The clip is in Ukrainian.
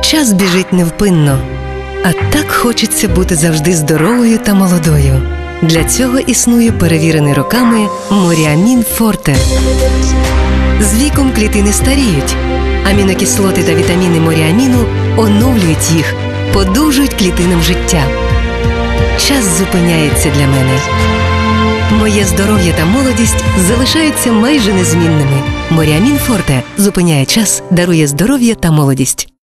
Час біжить невпинно, а так хочеться бути завжди здоровою та молодою. Для цього існує перевірений роками Моріамін Форте. З віком клітини старіють. Амінокислоти та вітаміни Моріаміну оновлюють їх, подовжують клітинам життя. Час зупиняється для мене. Моє здоров'я та молодість залишаються майже незмінними. Моріамін Форте зупиняє час, дарує здоров'я та молодість.